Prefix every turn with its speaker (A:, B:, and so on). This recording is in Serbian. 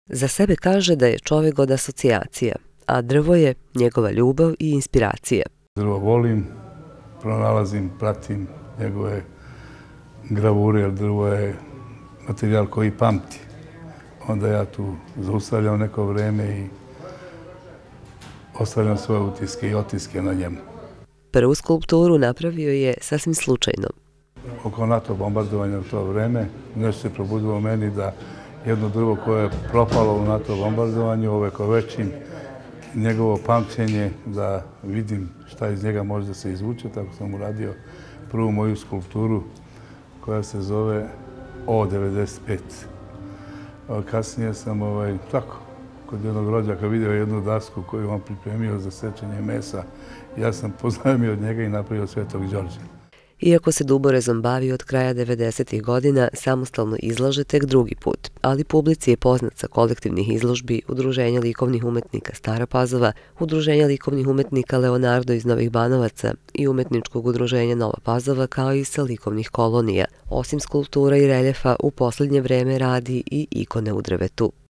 A: Za sebe kaže da je čovjek od asocijacija, a drvo je njegova ljubav i inspiracija.
B: Drvo volim, pronalazim, pratim njegove gravure, jer drvo je materijal koji pamti. Onda ja tu zaustavljam neko vreme i ostavljam svoje utiske i otiske na njemu.
A: Prvu skulpturu napravio je sasvim slučajno.
B: Oko NATO bombardovanja u to vreme nešto se probudilo u meni da jedno drvo koje je propalo u NATO bombardovanju, ovekovečim njegovo pamćenje, da vidim šta iz njega može da se izvuče. Tako sam uradio prvu moju skulpturu koja se zove O95. Kasnije sam tako, kod jednog rođaka vidio jednu dasku koju on pripremio za sečenje mesa. Ja sam poznajomio od njega i napravio Svetog Đorđa.
A: Iako se duborezom bavi od kraja 90. godina, samostalno izlaže tek drugi put, ali publici je poznat sa kolektivnih izložbi Udruženja likovnih umetnika Stara Pazova, Udruženja likovnih umetnika Leonardo iz Novih Banovaca i Umetničkog udruženja Nova Pazova, kao i sa likovnih kolonija. Osim skulptura i reljefa, u posljednje vreme radi i ikone u drvetu.